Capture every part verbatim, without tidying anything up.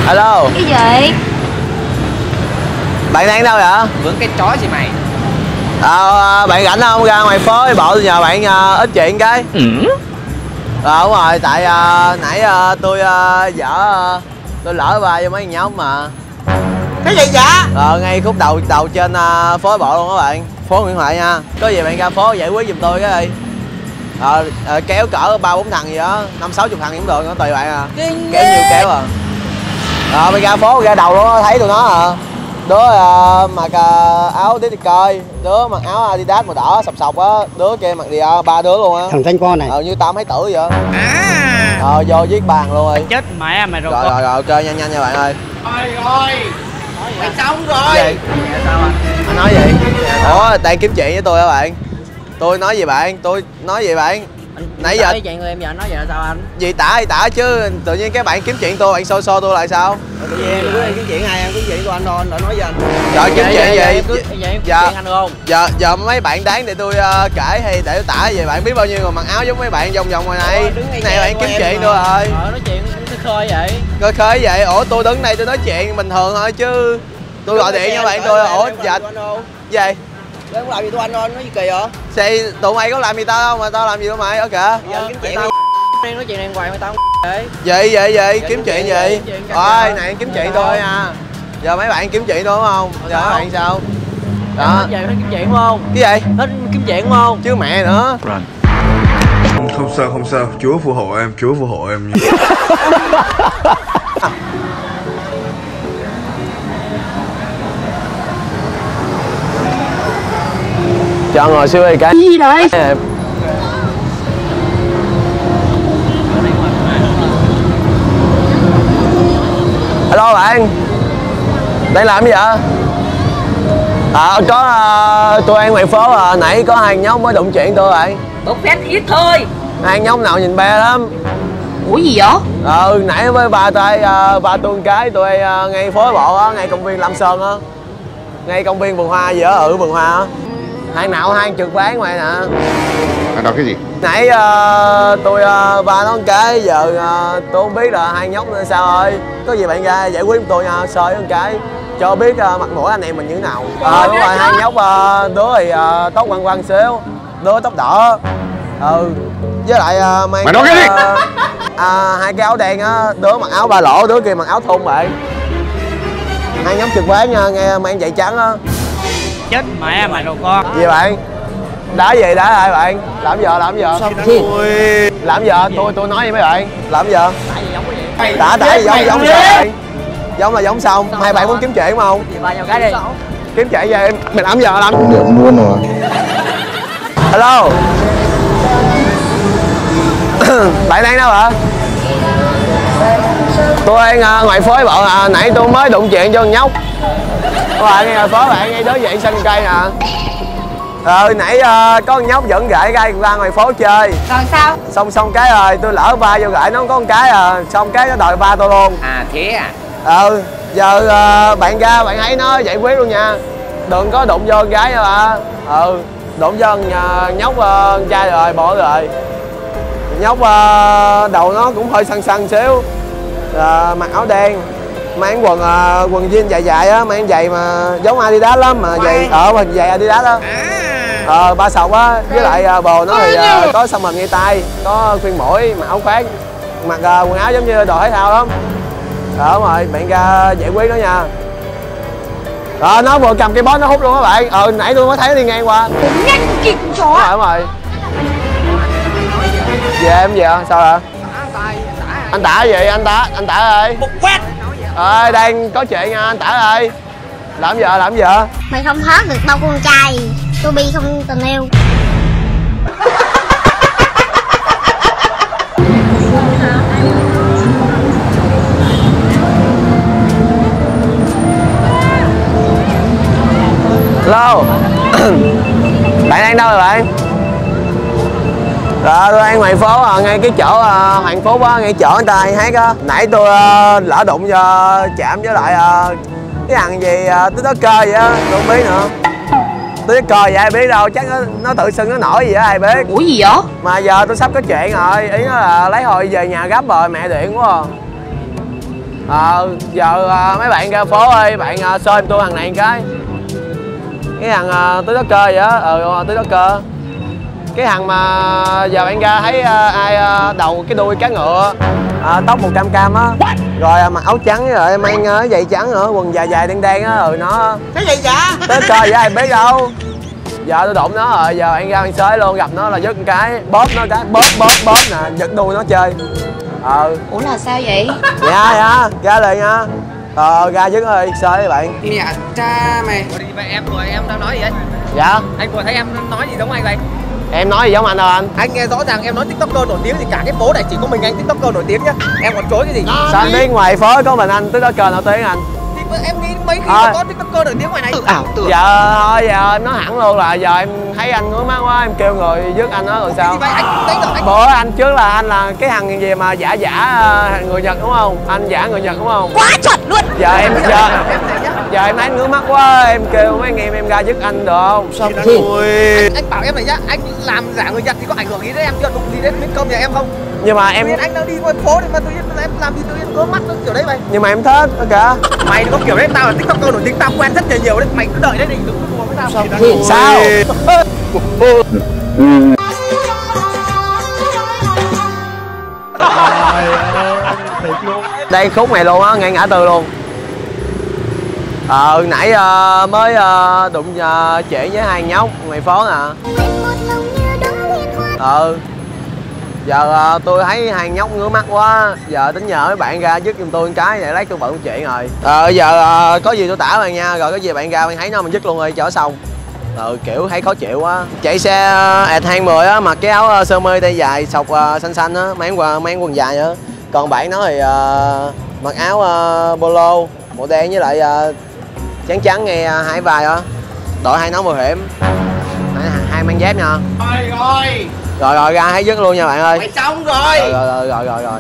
Alo. Cái gì? Bạn đang đâu vậy? Vướng cái chó gì mày? À, bạn rảnh không? Ra ngoài phố đi bộ tôi nhờ bạn uh, ít chuyện cái. Ừ. Ờ đúng rồi, tại uh, nãy uh, tôi uh, dở uh, tôi lỡ va vô mấy con nhóm mà. Cái gì vậy? Ờ ngay khúc đầu đầu trên uh, phố bộ luôn các bạn. Phố Nguyễn Huệ nha. Có gì bạn ra phố giải quyết giùm tôi cái đi. Ờ uh, kéo cỡ ba bốn thằng gì đó, năm sáu chục thằng cũng được, nó tùy bạn à. Kéo nhiều kéo à. Ờ bạn ra phố ra đầu luôn thấy tụi nó à. Đứa uh, mặc uh, áo tí coi, đứa mặc áo Adidas màu đỏ sọc sọc á, đứa kia mặc gì uh, ba đứa luôn á. Thằng danh con này. Ờ như tao mấy tử vậy. À. Ờ vô viết bàn luôn rồi. Chết mẹ mày rồi. Rồi rồi rồi ok nhanh nhanh nha bạn ơi. Rồi rồi. Mày xong rồi. Gì? Sao anh? Anh nói gì? Ủa đang kiếm chuyện với tôi hả bạn? Tôi nói gì bạn? Tôi nói gì bạn? Nãy giờ chuyện của em giờ nói vậy là sao anh? Gì tả thì tả chứ tự nhiên các bạn kiếm chuyện tôi bạn xô xô tôi lại sao? Tự nhiên em cứ kiếm chuyện ai em kiếm chuyện của anh thôi, anh đợi nói với anh. Trời kiếm chuyện gì? Vậy em kiếm chuyện anh được không? Giờ giờ mấy bạn đáng để tôi uh, kể hay để tôi tả về bạn biết bao nhiêu người mặc áo giống mấy bạn vòng vòng ngoài này. Này bạn kiếm chuyện tôi rồi. Ờ nói chuyện khơi khơi vậy. Khơi khơi vậy? Ủa tôi đứng đây tôi nói chuyện bình thường thôi chứ. Tôi gọi điện cho bạn tôi ủa dạ. Gì? Đấy không làm gì tụi anh thôi, nói gì kỳ vậy? Thì tụi mày có làm gì tao đâu mà tao làm gì tụi mày, ok kìa. Giờ kiếm chuyện tao đang nói chuyện đàng hoàng mà tao vậy. Vậy vậy vậy kiếm chuyện gì? Ôi này kiếm chuyện tôi nha. Giờ mấy bạn kiếm chuyện tôi đúng không? Giờ mấy bạn sao? Đó. Giờ nó kiếm chuyện đúng không? Cái gì? Nó kiếm chuyện đúng không? Chứ mẹ nữa. Không sao không sao, Chúa phù hộ em, Chúa phù hộ em. Cho ngồi xíu đi cái. Cái gì đấy? Alo bạn. Đang làm gì vậy? À, có uh, tôi ăn ngoài phố à, nãy có hai nhóm mới đụng chuyện tôi bạn. Bốc phét ít thôi. Hai nhóm nào nhìn be lắm. Ủa gì vậy? Ờ nãy với ba tay uh, ba tôi cái tôi uh, ngay phố bộ á, ngay công viên Lam Sơn á. Ngay công viên vườn hoa gì ở ở vườn hoa á. Hai nào hai chục bán ngoài nè. Anh đọc cái gì? Nãy uh, tôi uh, ba nó cái giờ uh, tôi không biết là hai nhóc nên sao ơi. Có gì bạn ra giải quyết với tôi nha, sơi một cái cho biết uh, mặt mũi anh em mình như thế nào. Ờ uh, đúng rồi, hai nhóc uh, đứa thì uh, tóc quăng quăng xíu, đứa tóc đỏ. Ừ với lại uh, mang mày nói cái gì? Uh, uh, hai cái áo đen á, đứa mặc áo ba lỗ, đứa kia mặc áo thun vậy. Hai nhóm trực quán nha, nghe mang giày trắng á. Chết mẹ mày rồi con. Gì bạn? Đá gì đá lại bạn? Làm giờ làm giờ? Làm giờ tôi tôi nói với mấy bạn. Làm giờ? Tả tả gì giống giống sao bạn? Giống là giống xong. Hai bạn muốn kiếm chuyện không? Ba nhau cái đi. Kiếm chuyện gì em? Mày làm giờ làm? Muốn rồi. Alo. Bạn đang đâu hả? Tôi đang uh, ngoài phố bộ à, nãy tôi mới đụng chuyện cho con nhóc. Các bạn ngay phố bạn ngay đối diện sân cây nè. Ờ nãy uh, có con nhóc dẫn gậy ra ra ngoài phố chơi. Rồi sao? Xong xong cái rồi tôi lỡ va vô gậy nó có một cái à, xong cái nó đòi va tôi luôn. À thế à? Ừ giờ uh, bạn ra bạn thấy nó giải quyết luôn nha. Đừng có đụng vô con gái nha bà. Ừ đụng vô uh, nhóc uh, trai rồi bỏ rồi. Nhóc uh, đầu nó cũng hơi săn săn xíu. Uh, mặc áo đen, mang quần uh, quần jean dài dài á, mang giày mà giống Adidas lắm mà giày ở uh, giày Adidas đó. Ờ ba sọc á, với lại uh, bồ nó thì uh, có xăm hình ngay tay, có khuyên mũi, mặc áo khoác, mặc uh, quần áo giống như đồ thể thao lắm. Ờ đúng rồi, bạn ra giải quyết nó nha. Ờ nó vừa cầm cây bó nó hút luôn các bạn. Ờ nãy tôi mới thấy nó đi ngang qua. nhanh kịp chó. Đúng rồi, đúng rồi. Về em về sao ạ? Anh Tả gì anh Tả, anh Tả ơi. Một quát. Ờ đang có chuyện nha anh Tả ơi. Làm vợ làm vợ. Mày không thoát được bao con trai. Tôi bi không tình yêu. Hello. Bạn đang đâu rồi bạn? Rồi tôi đang ngoài phố à, ngay cái chỗ à, Hoàng Phúc á, ngay chỗ người ta hay hát á. Nãy tôi à, lỡ đụng cho chạm với lại à, cái thằng gì à, TikToker vậy á, tôi không biết nữa. TikToker vậy ai biết đâu, chắc nó, nó tự xưng nó nổi gì á ai biết. Ủa gì vậy? Mà giờ tôi sắp có chuyện rồi, ý nó là lấy hồi về nhà gấp rồi, mẹ điện quá à. Ờ giờ à, mấy bạn ra phố ơi, bạn à, show em tôi thằng này cái cái thằng à, tứ đất cơ vậy á. Ờ tứ đất cơ, cái thằng mà giờ bạn ra thấy à, ai à, đầu cái đuôi cá ngựa, à, tóc một trăm cam á, rồi à, mặc áo trắng rồi mang à, giày trắng nữa, quần dài dài đen đen á, rồi nó Cái gì vậy? tứ đất cơ vậy ai biết đâu. Giờ tôi đụng nó rồi, giờ bạn ra bạn xới luôn, gặp nó là dứt cái bóp nó cái bóp bóp bóp nè, giật đuôi nó chơi. Ờ Ủa là sao vậy? dạ dạ ra liền nha. Ờ ra dứt ơi xới các bạn. Mẹ cha mày. Ủa đi vậy em rồi em đang nói gì vậy? Dạ Anh vừa thấy em nói gì giống anh vậy? em nói gì giống anh đâu anh? Anh nghe rõ ràng em nói tiktoker nổi tiếng thì cả cái phố này chỉ có mình anh tiktoker nổi tiếng nhá. Em còn chối cái gì? Sao anh biết ngoài phố có mình anh tiktoker nổi tiếng anh? Thì em nghĩ mấy khi Thôi. có tiktoker nổi tiếng ngoài này. Giờ thôi giờ em nói hẳn luôn là giờ em thấy anh ngứa mắt quá em kêu người dứt anh đó rồi sao? Thì vậy anh đánh được anh. Bữa anh trước là anh là cái thằng gì mà giả giả uh, người Nhật đúng không? Anh giả người Nhật đúng không? Quá chuẩn luôn. Giờ em giờ giờ em thấy ngứa mắt quá em kêu mấy anh em em ra dứt anh được không? Sao Anh, anh bảo em này nhá, anh làm giả người Nhật thì có ảnh hưởng gì đến em chưa? Đụng gì đến miếng cơm nhà em không? Nhưng mà em Em anh đang đi qua phố thì mà tự nhiên em làm gì tự nhiên ngứa mắt nó kiểu đấy mày. nhưng mà em thích đó kìa. Mày có kiểu đấy, tao là tiktoker nổi tiếng, tao quen rất nhiều nhiều đấy, mày cứ đợi đấy thì đừng có đùa với tao. Sao? Đây khúc này luôn á, ngay ngã tư luôn. Ờ nãy uh, mới uh, đụng uh, chị với hai nhóc ngoài phố nè. Ờ giờ uh, tôi thấy hai nhóc ngứa mắt quá, giờ tính nhờ mấy bạn ra dứt giùm tôi một cái để lấy tôi bận chuyện rồi. Ờ giờ uh, có gì tôi tả bạn nha, rồi có gì bạn ra bạn thấy nó mình dứt luôn rồi cho xong. Ừ kiểu thấy khó chịu quá. Chạy xe ẹt hai mười á, mặc cái áo sơ mi tay dài sọc uh, xanh xanh á, mang quần mang quần dài nữa. Còn bạn nó thì uh, mặc áo uh, polo màu đen với lại uh, trắng trắng nghe uh, hai vai á. Đội hai nón bảo hiểm. Hai, hai mang dép nha. Rồi rồi. Rồi rồi ra thấy dứt luôn nha bạn ơi. Mày xong rồi. Rồi rồi rồi rồi rồi. rồi.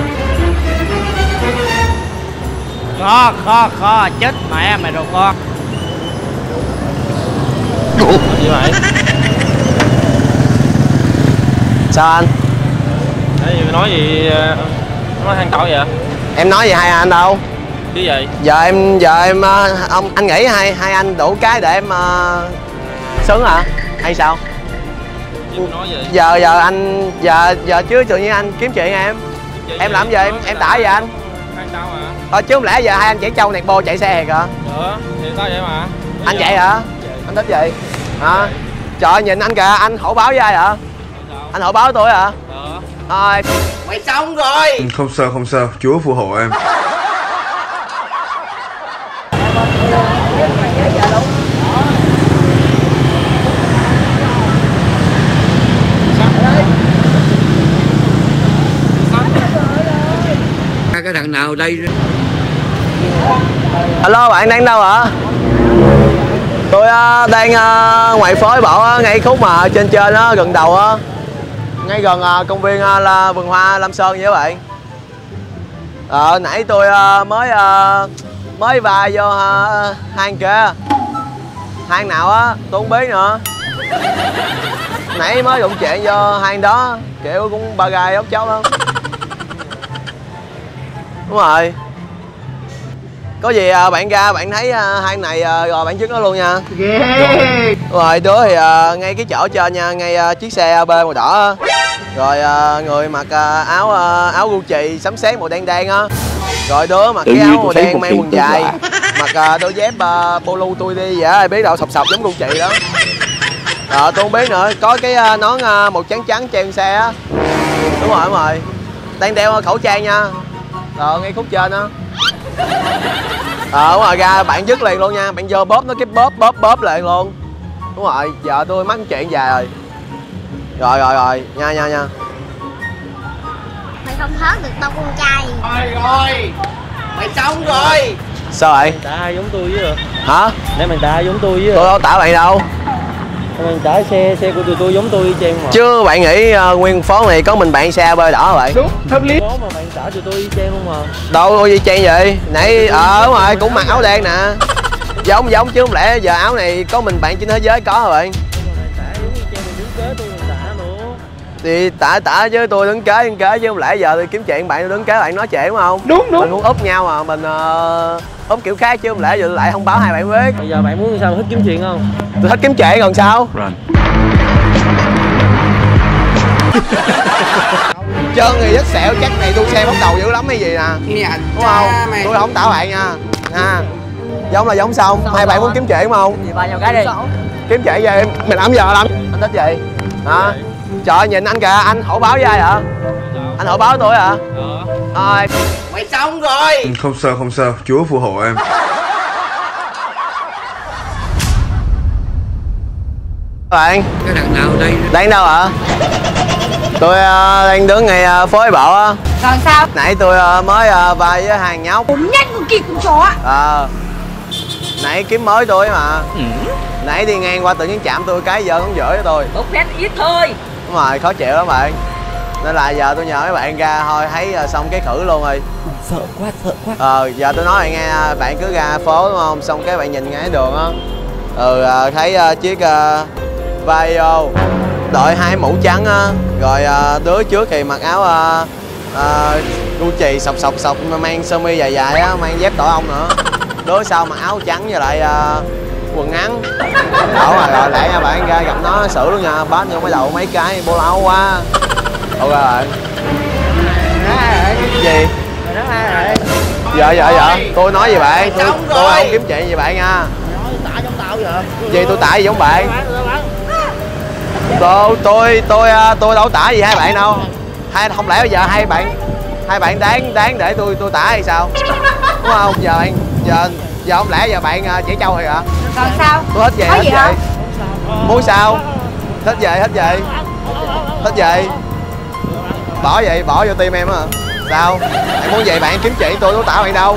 Khó khó khó chết mẹ mày rồi con. Gì vậy? Sao anh? Đấy, nói gì nói than cậu vậy? Em nói gì hai anh đâu? Chứ gì? Giờ em giờ em ông anh nghĩ hai hai anh đủ cái để em uh, sướng hả? Hay sao? Chứ nói gì? Giờ giờ anh giờ giờ chứ tự nhiên anh kiếm chuyện em. Chứ Em gì? làm gì em em tả vậy anh? Than tao mà. Ờ chứ không lẽ giờ hai anh chạy trâu nẹt bô chạy xe kìa? Được, thì tao vậy mà. Bây Anh giờ- vậy hả? Anh thích gì? Hả? Trời ơi, nhìn anh kìa, anh hổ báo với ai hả? Anh hổ báo với tôi hả? Được. Thôi. Mày xong rồi. Không sao không sao, Chúa phù hộ em. Cái thằng nào đây? Alo bạn đang đâu hả? Tôi uh, đang uh, ngoài phố bộ uh, ngay khúc mà trên trên đó gần đầu á, ngay gần uh, công viên uh, là vườn hoa Lam Sơn vậy các bạn. Ờ nãy tôi uh, mới uh, mới vào vô uh, hang kia, hang nào á tôi không biết nữa. Nãy mới đụng chuyện vô hang đó, kiểu cũng ba gai ốc chốc lắm. Đúng rồi. Có gì à, bạn ra bạn thấy à, hang này à, rồi bạn dứt nó luôn nha. Yeah. Rồi đứa thì à, ngay cái chỗ trên nha, ngay à, chiếc xe bê màu đỏ á. Rồi à, người mặc à, áo à, áo Gucci sấm sét màu đen đen á. Rồi đứa mặc cái áo màu đen mang quần dài, mặc à, đôi dép à, polo tôi đi vậy ai biết đâu, sọc sọc giống Gucci đó. Rồi tôi không biết nữa, có cái à, nón à, màu trắng trắng treo xe á. Đúng rồi đúng rồi. Đang đeo khẩu trang nha. Rồi ngay khúc trên á. Ờ đúng rồi, ra bạn dứt liền luôn nha, bạn vô bóp nó cái bóp bóp bóp liền luôn. Đúng rồi, giờ tôi mắc chuyện dài rồi. Rồi rồi rồi, nha nha nha. Mày không hớt được đâu con trai. Rồi rồi. Mày xong rồi. Sao vậy? Tả giống tôi với rồi. Hả? Để mình tả giống tôi với Tôi rồi. đâu tả bạn đâu. Mình tả xe xe của tụi tôi giống tôi trên mà. Chứ bạn nghĩ uh, nguyên phố này có mình bạn xe bơi đỏ hả bạn? Đúng, hợp lý. Phố mà bạn tả tụi tôi trên luôn mà. Đâu có gì chen vậy? Nãy ờ đúng rồi, cũng mặc áo đen nè. Giống giống chứ không lẽ giờ áo này có mình bạn trên thế giới có hả bạn? Bạn tả giống như trên mình đứng kế tôi mình tả nữa. Thì tả tả chứ tôi đứng kế đứng kế chứ không lẽ giờ tôi kiếm chuyện bạn tôi đứng kế bạn nói chuyện đúng không? Đúng đúng. Mình muốn úp nhau mà mình uh, úp kiểu khác chứ không lẽ giờ tôi lại không báo hai bạn biết. Bây giờ bạn muốn sao, thích kiếm chuyện không? Tôi thích kiếm chuyện còn sao? Run. Trơn thì vết sẹo chắc này tôi xem bắt đầu dữ lắm hay gì nè. Mẹ Đúng không? Tôi không tảo bạn nha. Ha. Giống là giống xong. Hai bạn muốn kiếm chuyện không? không? Gì ba nhau cái đi. Kiếm chuyện gì? Mình làm giờ làm. Anh thích gì? Hả? Trời nhìn anh kìa, anh hổ báo với ai hả? Anh hổ báo tôi hả? Thôi. Mày xong rồi. Không sao không sao, Chúa phù hộ em. Bạn. Cái thằng nào đây? Đang đâu hả? Tôi uh, đang đứng ngay uh, phố đi bộ á. Còn sao? Nãy tôi uh, mới uh, vai với hàng nhóc. Cũng nhanh cực kỳ cũng chó. Ờ. Nãy kiếm mới tôi mà. Ừ. Nãy đi ngang qua tự nhiên chạm tôi cái giờ không dở cho tôi. Bốc phét ít thôi. Đúng rồi, khó chịu lắm bạn. Nên là giờ tôi nhờ mấy bạn ra thôi, thấy uh, xong cái khử luôn rồi. Sợ quá, sợ quá. Ờ, giờ tôi nói bạn nghe, bạn cứ ra phố đúng không? Xong cái bạn nhìn ngay đường á. Ừ, uh, thấy uh, chiếc uh, vai vô đội hai mũ trắng á, rồi uh, đứa trước thì mặc áo uh, uh, Gucci sọc sọc sọc mang sơ mi dài dài á, mang dép tổ ong nữa. Đứa sau mặc áo trắng với lại uh, quần ngắn. Đó rồi, rồi lẽ nha bạn ra gặp nó xử luôn nha, bát vô cái đầu mấy cái bô lâu quá. Ok bạn. Gì? Dạ dạ dạ, tôi nói gì bạn? Tôi, tôi không kiếm chuyện gì bạn nha. Tả giống tao vậy. Gì tôi tả gì giống bạn? Tôi tôi tôi tôi đâu tả gì hai bạn đâu. Hai không lẽ bây giờ hai bạn hai bạn đáng đáng để tôi tôi tả hay sao? Đúng không? Giờ bạn giờ giờ không lẽ giờ bạn chỉ trâu rồi hả? Còn sao? Tôi thích gì có thích gì gì? không? Muốn sao? Thích gì thích gì? Thích gì? Bỏ vậy bỏ vô tim em á. Sao? Bạn muốn gì bạn kiếm chuyện tôi tôi tả bạn đâu?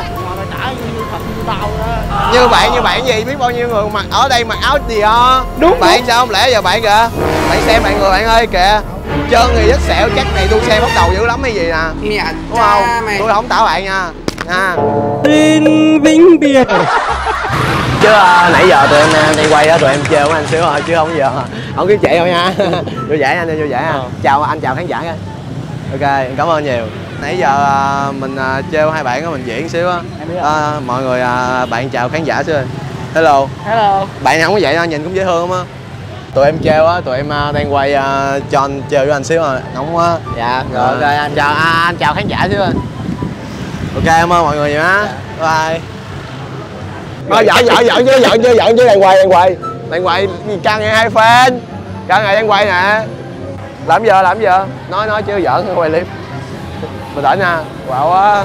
Như bạn như bạn gì biết bao nhiêu người mặc ở đây mặc áo gì đó. Đúng bạn đúng. Sao không lẽ giờ bạn kìa? Bạn xem bạn người bạn ơi kìa. Trơn thì vết sẹo chắc này tôi xem bắt đầu dữ lắm hay gì nè. Mẹ đúng không? Mày. Tôi không tả bạn nha. Nha. Tin vĩnh biệt. Chứ uh, nãy giờ tụi em đang quay đó tụi em chơi với anh xíu rồi chứ không giờ không kiếm chị đâu nha. Vui vẻ anh vui vẻ ha. Ờ. Chào anh chào khán giả nha. Ok cảm ơn nhiều. Nãy giờ uh, mình uh, trêu hai bạn đó mình diễn xíu á. Uh, mọi người uh, bạn chào khán giả xíu. Hello. Hello. Bạn không có vậy đâu, nhìn cũng dễ thương lắm á. Tụi em trêu á, tụi em uh, đang quay uh, cho anh chơi với anh xíu rồi, nóng quá. Dạ, rồi ok anh chào à, anh chào khán giả xíu anh. Ok cảm ơn mọi người nhiều á. Bye. Thôi giỡn giỡn giỡn chứ giỡn chứ giỡn chứ đang quay đang quay. Đang quay căng nghe hai fan. Căng ngày đang quay nè. Làm giờ làm giờ? Nói nói chứ giỡn quay clip. Bình tĩnh nha, quạo quá.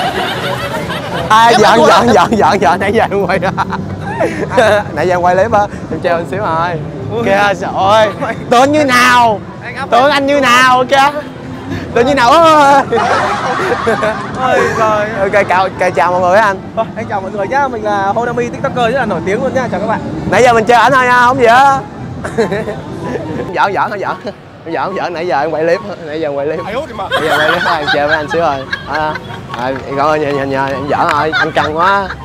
Ai giỡn giỡn giỡn giỡn giỡn nãy giờ em quay. Nãy giờ em quay clip á, em treo anh xíu rồi. Kìa trời ơi, tưởng như nào? Tưởng anh như nào kìa? Tưởng như nào ơi. Ôi trời. Ok chào chào mọi người anh. Anh chào mọi người nhá, mình là Honami TikToker rất là nổi tiếng luôn nhá, chào các bạn. Nãy giờ mình chơi ảnh thôi nha, không gì á. Giỡn giỡn không giỡn. Không giỡn không giỡn, nãy giờ em quay clip, nãy giờ em quay clip. Nãy giờ quay clip em chơi với anh xíu rồi. À, à, cảm ơn nhờ nhờ nhờ em giỡn rồi, anh căng quá.